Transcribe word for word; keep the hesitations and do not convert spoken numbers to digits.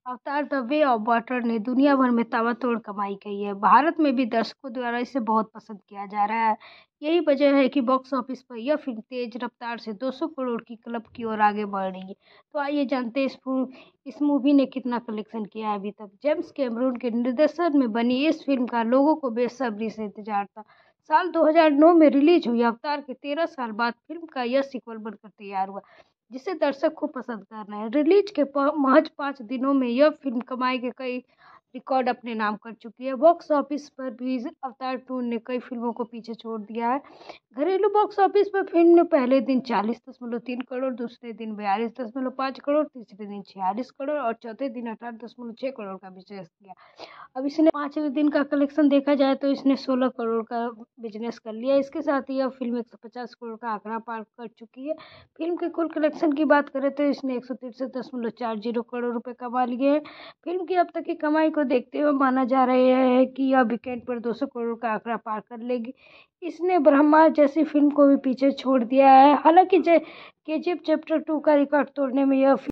अवतार the way of water ने दुनिया भर में ताबड़तोड़ कमाई की है। भारत में भी दर्शकों द्वारा इसे बहुत पसंद किया जा रहा है। यही वजह है कि बॉक्स ऑफिस पर यह फिल्म तेज रफ्तार से दो सौ करोड़ की क्लब की ओर आगे बढ़ रही है। तो आइए जानते हैं इस फू- इस मूवी ने कितना कलेक्शन किया है अभी तक। जेम्स कैमरून के निर्देशन में बनी इस फिल्म का लोगों को बेसब्री से इंतजार था। साल दो हज़ार नौ में रिलीज हुई अवतार के तेरह साल बाद फिल्म का यह सीक्वल बनकर तैयार हुआ, जिसे दर्शक खूब पसंद कर रहे हैं। रिलीज के प- महज पाँच दिनों में यह फिल्म कमाई के कई रिकॉर्ड अपने नाम कर चुकी है। बॉक्स ऑफिस पर भी अवतार टू ने कई फिल्मों को पीछे छोड़ दिया है। घरेलू बॉक्स ऑफिस पर फिल्म ने पहले दिन चालीस दशमलव तीन करोड़, दूसरे दिन बयालीस दशमलव पाँच करोड़, तीसरे दिन छियालीस करोड़ और चौथे दिन अठारह दशमलव छः करोड़ का बिजनेस किया। अब इसने पाँचवें दिन का कलेक्शन देखा जाए तो इसने सोलह करोड़ का बिजनेस कर लिया। इसके साथ ही यह फिल्म एक सौ पचास करोड़ का आंकड़ा पार कर चुकी है। फिल्म के कुल कलेक्शन की बात करें तो इसने एक सौ तिरसठ दशमलव चार जीरो करोड़ रुपए कमा लिए हैं। फिल्म की अब तक की कमाई को देखते हुए माना जा रहा है कि यह वीकेंड पर दो सौ करोड़ का आंकड़ा पार कर लेगी। इसने ब्रह्मा जैसी फिल्म को भी पीछे छोड़ दिया है। हालांकि के जी एफ चैप्टर टू का रिकॉर्ड तोड़ने में यह